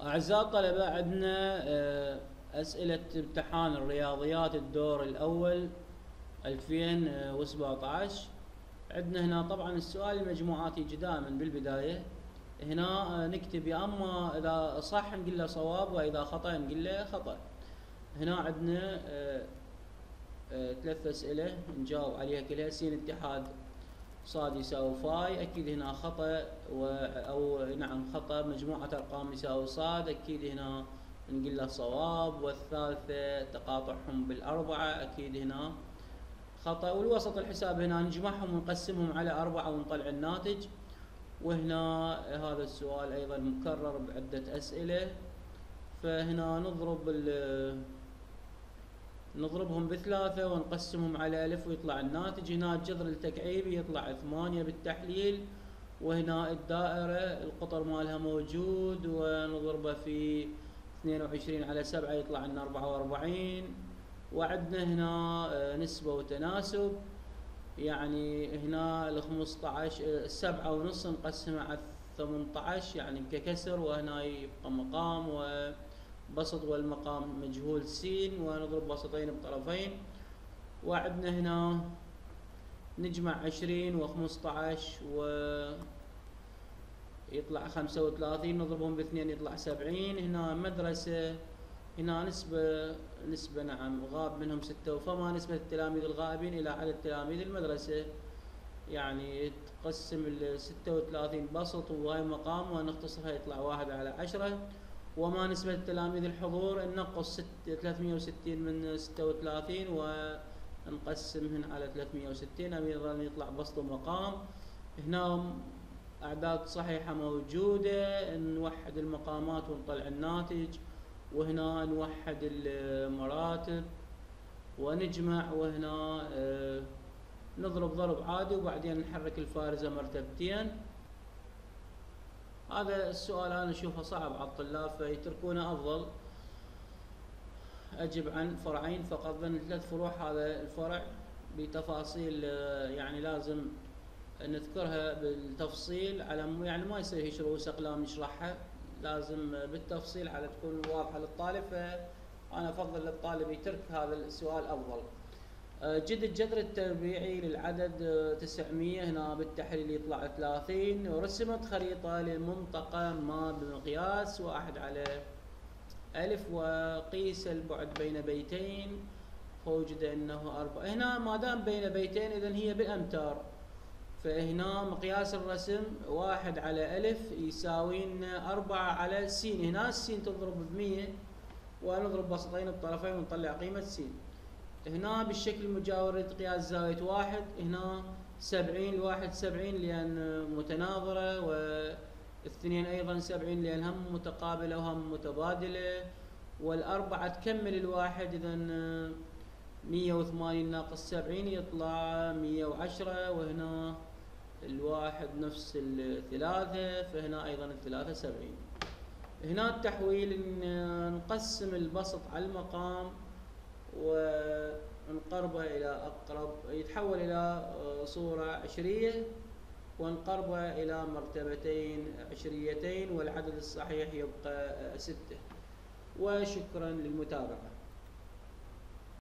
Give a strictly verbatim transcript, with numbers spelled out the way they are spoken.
أعزائي الطلبة، عندنا آه، أسئلة امتحان الرياضيات الدور الأول ألفين وسبعطعش. عندنا هنا طبعا السؤال المجموعات يجي دائما بالبداية. هنا آه، نكتب يا أما إذا صح نقول له صواب، وإذا خطأ نقول له خطأ. هنا عندنا آه، آه، ثلاث أسئلة نجاوب عليها كلها. س اتحاد صاد يساوي فاي، اكيد هنا خطأ، و او نعم خطأ. مجموعة ارقام يساوي صاد، اكيد هنا نقول له صواب. والثالثة تقاطعهم بالاربعة، اكيد هنا خطأ. والوسط الحساب هنا نجمعهم ونقسمهم على اربعة ونطلع الناتج. وهنا هذا السؤال ايضا مكرر بعدة اسئلة، فهنا نضرب نضربهم بثلاثة ونقسمهم على ألف ويطلع الناتج. هنا الجذر التكعيبي يطلع ثمانية بالتحليل. وهنا الدائرة القطر مالها موجود، ونضربه في اثنين وعشرين على سبعة يطلع لنا أربعة وأربعين. وعندنا هنا نسبة وتناسب، يعني هنا ال خمسطعش السبعة ونص نقسمها على ثمنطعش يعني ككسر، وهنا يبقى مقام و بسط، والمقام مجهول س، ونضرب بسطين بطرفين. وعندنا هنا نجمع عشرين وخمسطعش ويطلع خمسة وثلاثين، نضربهم باثنين يطلع سبعين. هنا مدرسة، هنا نسبة نسبة نعم غاب منهم ستة، فما نسبة التلاميذ الغائبين إلى عدد تلاميذ المدرسة. يعني تقسم ال ستة وثلاثين بسط وهاي مقام، ونختصرها يطلع واحد على عشرة. وما نسبة تلاميذ الحضور ننقص ثلاثمية وستين من ستة وثلاثين ونقسمهن على ثلاثمية وستين، أيضا يطلع بسط ومقام. هنا أعداد صحيحة موجودة، نوحد المقامات ونطلع الناتج. وهنا نوحد المراتب ونجمع، وهنا نضرب ضرب عادي، وبعدين نحرك الفارزة مرتبتين. هذا السؤال أنا أشوفه صعب على الطلاب، فيتركونه أفضل. أجب عن فرعين فقط، ضمن ثلاث فروع. هذا الفرع بتفاصيل يعني لازم نذكرها بالتفصيل، على يعني ما يصير هيك رؤوس أقلام نشرحها، لازم بالتفصيل على تكون واضحة للطالب. فأنا أفضل للطالب يترك هذا السؤال أفضل. جد الجذر التربيعي للعدد تسعمية، هنا بالتحليل يطلع ثلاثين. ورسمت خريطة لمنطقة ما بمقياس واحد على ألف، وقيس البعد بين بيتين، فوجد أنه أربعة. هنا ما دام بين بيتين إذن هي بالأمتار، فهنا مقياس الرسم واحد على ألف يساوي أربعة على س. هنا السين تضرب بمية، ونضرب بسطين بطرفين ونطلع قيمة س. هنا بالشكل المجاور قياس زاوية واحد، هنا سبعين، الواحد سبعين لأن متناظرة، والاثنين أيضا سبعين لأن هم متقابلة وهم متبادلة. والأربعة تكمل الواحد، إذن مية وثمانين ناقص سبعين يطلع مية وعشرة. وهنا الواحد نفس الثلاثة، فهنا أيضا الثلاثة سبعين. هنا التحويل نقسم البسط على المقام ونقربه إلى أقرب، يتحول إلى صورة عشرية، ونقربه إلى مرتبتين عشريتين، والعدد الصحيح يبقى ستة. وشكرا للمتابعة.